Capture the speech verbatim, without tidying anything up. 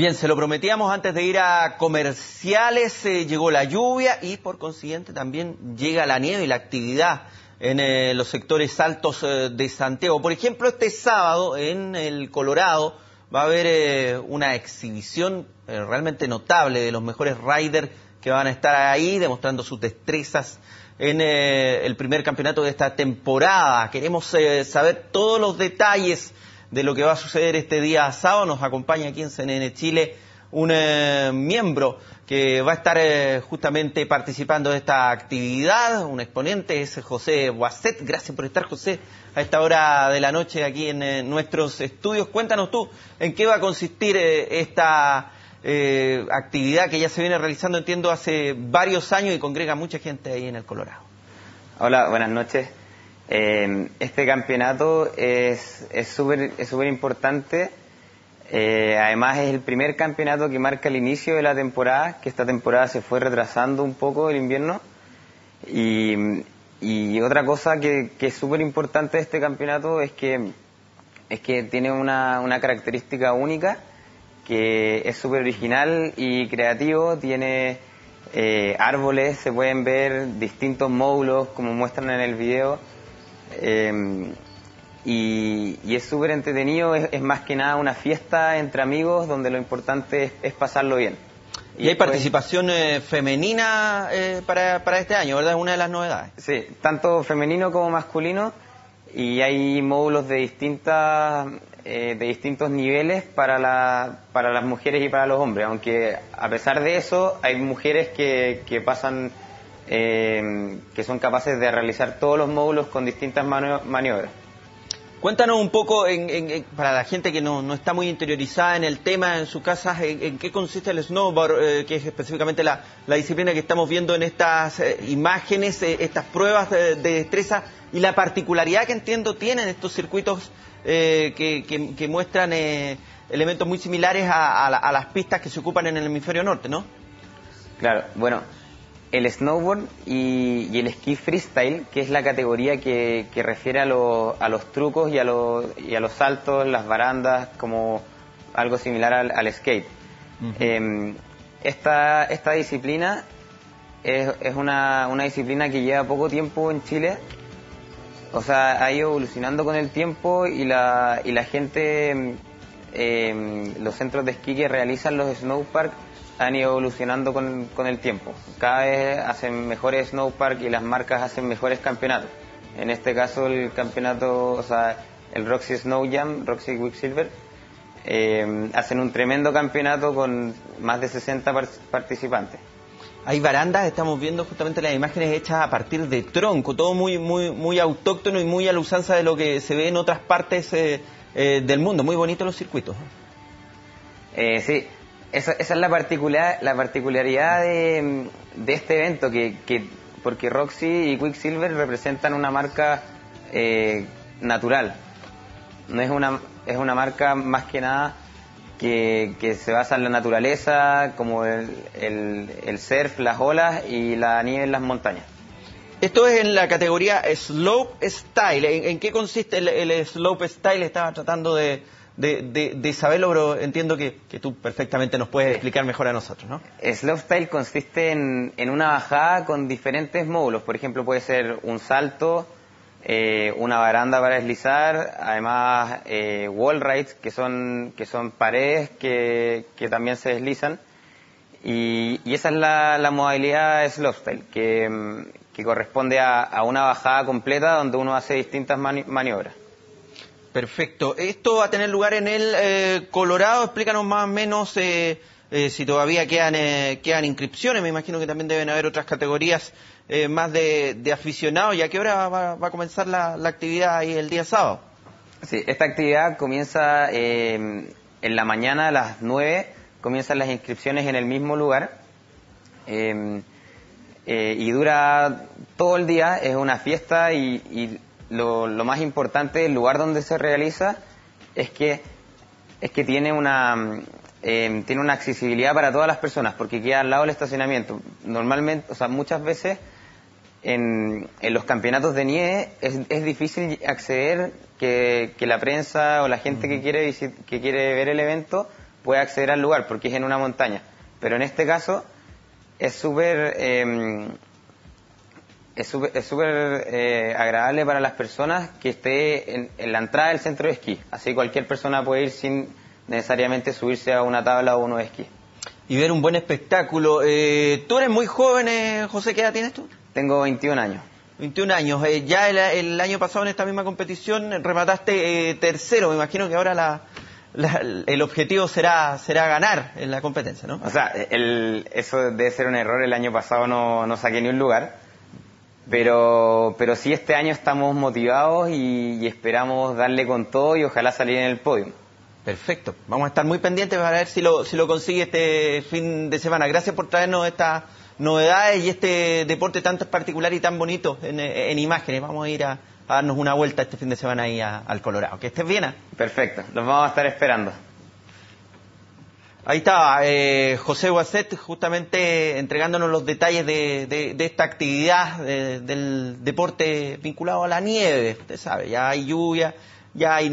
Bien, se lo prometíamos antes de ir a comerciales, eh, llegó la lluvia y por consiguiente también llega la nieve y la actividad en eh, los sectores altos eh, de Santiago. Por ejemplo, este sábado en el Colorado va a haber eh, una exhibición eh, realmente notable de los mejores riders que van a estar ahí demostrando sus destrezas en eh, el primer campeonato de esta temporada. Queremos eh, saber todos los detalles de lo que va a suceder este día sábado. Nos acompaña aquí en C N N Chile un eh, miembro que va a estar eh, justamente participando de esta actividad, un exponente, es José Boisset. Gracias por estar, José, a esta hora de la noche aquí en eh, nuestros estudios. Cuéntanos tú, ¿en qué va a consistir eh, esta eh, actividad que ya se viene realizando, entiendo, hace varios años y congrega mucha gente ahí en el Colorado? Hola, buenas noches. Eh, este campeonato es es súper es súper importante. Eh, además es el primer campeonato que marca el inicio de la temporada, que esta temporada se fue retrasando un poco el invierno. Y, y otra cosa que, que es súper importante de este campeonato es que es que tiene una, una característica única, que es súper original y creativo. Tiene eh, árboles, se pueden ver distintos módulos como muestran en el video. Eh, y, y es súper entretenido, es, es más que nada una fiesta entre amigos donde lo importante es, es pasarlo bien. Y, y hay después, participación eh, femenina eh, para, para este año, ¿verdad? Es una de las novedades. Sí, tanto femenino como masculino, y hay módulos de distintas eh, de distintos niveles para, la, para las mujeres y para los hombres, aunque a pesar de eso hay mujeres que, que pasan Eh, que son capaces de realizar todos los módulos con distintas maniobras. Cuéntanos un poco, en, en, en, para la gente que no, no está muy interiorizada en el tema en su casa, en, en qué consiste el snowboard, eh, que es específicamente la, la disciplina que estamos viendo en estas eh, imágenes, eh, estas pruebas de, de destreza, y la particularidad que entiendo tienen estos circuitos eh, que, que, que muestran eh, elementos muy similares a, a, la, a las pistas que se ocupan en el hemisferio norte, ¿no? Claro, bueno, el snowboard y, y el esquí freestyle, que es la categoría que, que refiere a, lo, a los trucos y a, lo, y a los saltos, las barandas, como algo similar al, al skate. Uh-huh. eh, esta, esta disciplina es, es una, una disciplina que lleva poco tiempo en Chile. O sea, ha ido evolucionando con el tiempo, y la, y la gente, eh, los centros de esquí que realizan los snowparks han ido evolucionando con, con el tiempo. Cada vez hacen mejores snowpark y las marcas hacen mejores campeonatos. En este caso el campeonato, o sea, el Roxy Snow Jam, Roxy Quicksilver, eh, hacen un tremendo campeonato con más de sesenta par participantes. Hay barandas, estamos viendo justamente las imágenes hechas a partir de tronco, todo muy muy muy autóctono y muy a la usanza de lo que se ve en otras partes eh, eh, del mundo. Muy bonitos los circuitos. Eh, sí. Esa, esa es la, particular, la particularidad de, de este evento, que, que porque Roxy y Quicksilver representan una marca eh, natural. No es una, es una marca más que nada que, que se basa en la naturaleza, como el, el, el surf, las olas y la nieve en las montañas. Esto es en la categoría Slope Style. ¿En, en qué consiste el, el Slope Style? Estaba tratando de... De, de, de saberlo, pero entiendo que, que tú perfectamente nos puedes explicar mejor a nosotros, ¿no? Slopestyle consiste en, en una bajada con diferentes módulos. Por ejemplo, puede ser un salto, eh, una baranda para deslizar, además eh, wall rides, que son, que son paredes que, que también se deslizan. Y, y esa es la, la modalidad Slopestyle, que, que corresponde a, a una bajada completa donde uno hace distintas mani maniobras. Perfecto. Esto va a tener lugar en el eh, Colorado. Explícanos más o menos eh, eh, si todavía quedan eh, quedan inscripciones. Me imagino que también deben haber otras categorías eh, más de, de aficionados. ¿Y a qué hora va, va a comenzar la, la actividad ahí el día sábado? Sí, esta actividad comienza eh, en la mañana a las nueve. Comienzan las inscripciones en el mismo lugar. Eh, eh, y dura todo el día. Es una fiesta y... y Lo, lo más importante del lugar donde se realiza es que es que tiene una eh, tiene una accesibilidad para todas las personas, porque queda al lado del estacionamiento. Normalmente, o sea, muchas veces en, en los campeonatos de nieve es, es difícil acceder, que, que la prensa o la gente que quiere visit, que quiere ver el evento puede acceder al lugar porque es en una montaña. Pero en este caso es súper eh, es súper es súper eh, agradable para las personas que esté en, en la entrada del centro de esquí. Así cualquier persona puede ir sin necesariamente subirse a una tabla o uno de esquí. Y ver un buen espectáculo. Eh, tú eres muy joven, eh, José, ¿qué edad tienes tú? Tengo veintiún años. veintiún años. Eh, ya el, el año pasado en esta misma competición remataste eh, tercero. Me imagino que ahora la, la, el objetivo será será ganar en la competencia, ¿no? O sea, el, eso debe ser un error. El año pasado no, no saqué ni un lugar. Pero, pero sí, este año estamos motivados y, y esperamos darle con todo y ojalá salir en el podio. Perfecto. Vamos a estar muy pendientes para ver si lo, si lo consigue este fin de semana. Gracias por traernos estas novedades y este deporte tan particular y tan bonito en, en imágenes. Vamos a ir a, a darnos una vuelta este fin de semana ahí a, al Colorado. Que estés bien. ¿eh? Perfecto. Los vamos a estar esperando. Ahí estaba eh, José Guaset justamente entregándonos los detalles de, de, de esta actividad de, del deporte vinculado a la nieve. Usted sabe, ya hay lluvia, ya hay